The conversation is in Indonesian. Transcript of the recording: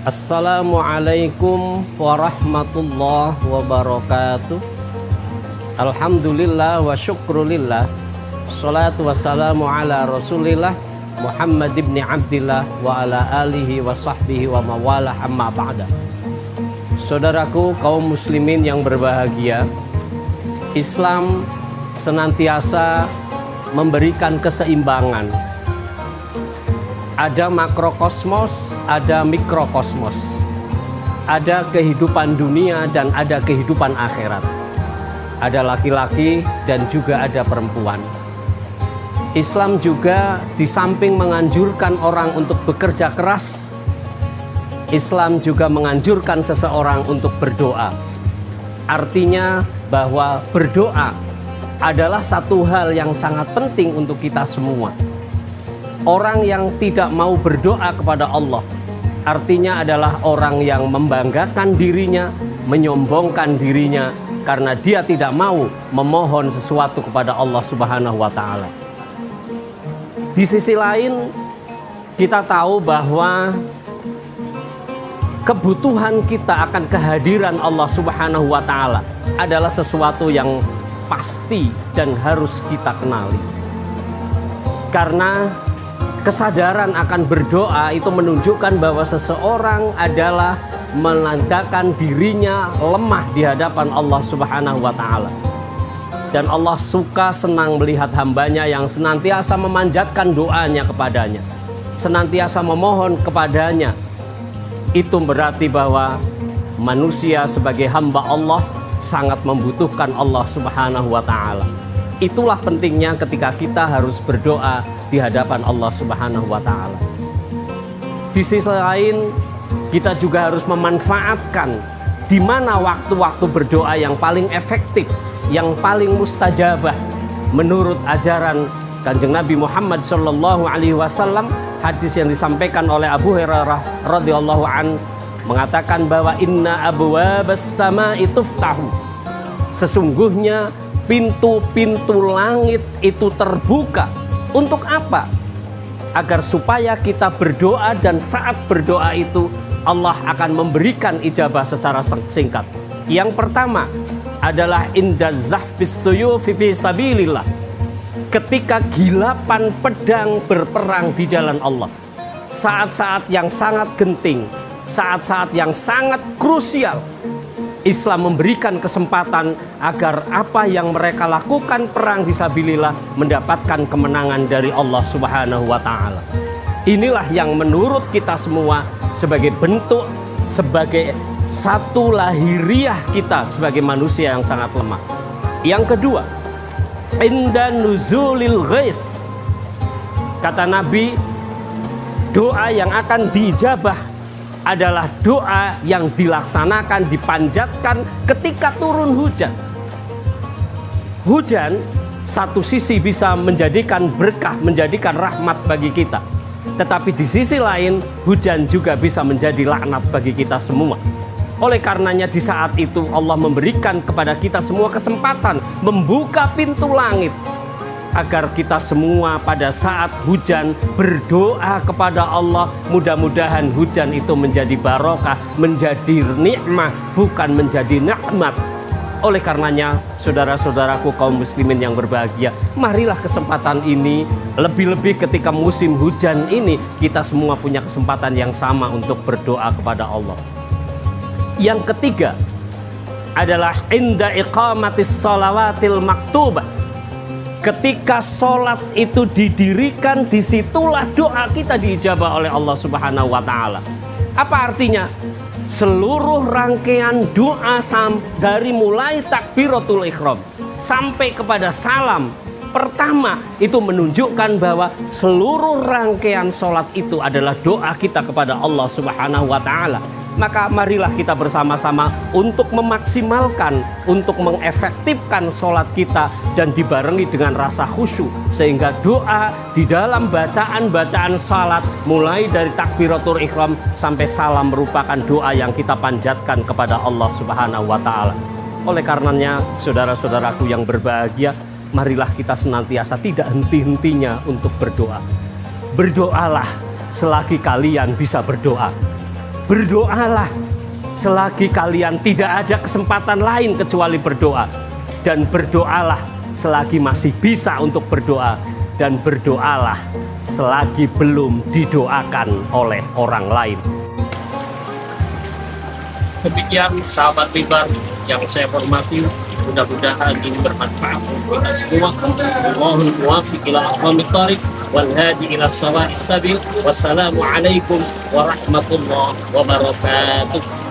Assalamualaikum warahmatullahi wabarakatuh. Alhamdulillah wa syukrulillah. Salatu wassalamu ala rasulillah Muhammad ibn Abdillah wa ala alihi wa sahbihi wa mawalah amma ba'da. Saudaraku kaum muslimin yang berbahagia, Islam senantiasa memberikan keseimbangan. Ada makrokosmos, ada mikrokosmos. Ada kehidupan dunia dan ada kehidupan akhirat. Ada laki-laki dan juga ada perempuan. Islam juga di samping menganjurkan orang untuk bekerja keras, Islam juga menganjurkan seseorang untuk berdoa. Artinya bahwa berdoa adalah satu hal yang sangat penting untuk kita semua. Orang yang tidak mau berdoa kepada Allah artinya adalah orang yang membanggakan dirinya, menyombongkan dirinya karena dia tidak mau memohon sesuatu kepada Allah Subhanahu wa taala. Di sisi lain, kita tahu bahwa kebutuhan kita akan kehadiran Allah Subhanahu wa taala adalah sesuatu yang pasti dan harus kita kenali. Karena kesadaran akan berdoa itu menunjukkan bahwa seseorang adalah menandakan dirinya lemah di hadapan Allah Subhanahu wa taala. Dan Allah suka senang melihat hambanya yang senantiasa memanjatkan doanya kepadanya, senantiasa memohon kepadanya. Itu berarti bahwa manusia sebagai hamba Allah sangat membutuhkan Allah Subhanahu wa taala. Itulah pentingnya ketika kita harus berdoa di hadapan Allah Subhanahu wa taala. Di sisi lain, kita juga harus memanfaatkan di mana waktu-waktu berdoa yang paling efektif, yang paling mustajabah menurut ajaran Kanjeng Nabi Muhammad sallallahu alaihi wasallam. Hadis yang disampaikan oleh Abu Hurairah radhiyallahu an mengatakan bahwa inna abwabas samaa'i tuftahu. Sesungguhnya pintu-pintu langit itu terbuka. Untuk apa? Agar supaya kita berdoa dan saat berdoa itu Allah akan memberikan ijabah secara singkat. Yang pertama adalah inda zahfis suyufi fi sabilillah. Ketika gilapan pedang berperang di jalan Allah. Saat-saat yang sangat genting, saat-saat yang sangat krusial, Islam memberikan kesempatan agar apa yang mereka lakukan perang fisabilillah mendapatkan kemenangan dari Allah Subhanahu wa taala. Inilah yang menurut kita semua sebagai bentuk, sebagai satu lahiriah kita sebagai manusia yang sangat lemah. Yang kedua, inda nuzulil ghais. Kata Nabi, doa yang akan diijabah adalah doa yang dilaksanakan, dipanjatkan ketika turun hujan. Hujan satu sisi bisa menjadikan berkah, menjadikan rahmat bagi kita. Tetapi di sisi lain, hujan juga bisa menjadi laknat bagi kita semua. Oleh karenanya di saat itu Allah memberikan kepada kita semua kesempatan membuka pintu langit agar kita semua pada saat hujan berdoa kepada Allah. Mudah-mudahan hujan itu menjadi barokah, menjadi nikmah, bukan menjadi nikmat. Oleh karenanya saudara-saudaraku kaum muslimin yang berbahagia, marilah kesempatan ini, lebih-lebih ketika musim hujan ini, kita semua punya kesempatan yang sama untuk berdoa kepada Allah. Yang ketiga adalah inda iqamatis shalawatil maktubah. Ketika sholat itu didirikan, disitulah doa kita diijabah oleh Allah Subhanahu wa taala. Apa artinya? Seluruh rangkaian doa dari mulai takbiratul ihram sampai kepada salam pertama itu menunjukkan bahwa seluruh rangkaian sholat itu adalah doa kita kepada Allah Subhanahu wa taala. Maka marilah kita bersama-sama untuk memaksimalkan, untuk mengefektifkan sholat kita dan dibarengi dengan rasa khusyuk. Sehingga doa di dalam bacaan-bacaan sholat mulai dari takbiratul ihram sampai salam merupakan doa yang kita panjatkan kepada Allah Subhanahu wa ta'ala. Oleh karenanya saudara-saudaraku yang berbahagia, marilah kita senantiasa tidak henti-hentinya untuk berdoa. Berdoalah selagi kalian bisa berdoa. berdoalah selagi kalian tidak ada kesempatan lain kecuali berdoa, dan berdoalah selagi masih bisa untuk berdoa, dan berdoalah selagi belum didoakan oleh orang lain. Demikian sahabat mimbar yang saya hormati, mudah-mudahan ini bermanfaat untuk kita semua. Wallahul muwaffiq ila aqwamit thariq wal hadi ila shawa'is sabil. Wassalamu alaikum warahmatullahi wabarakatuh.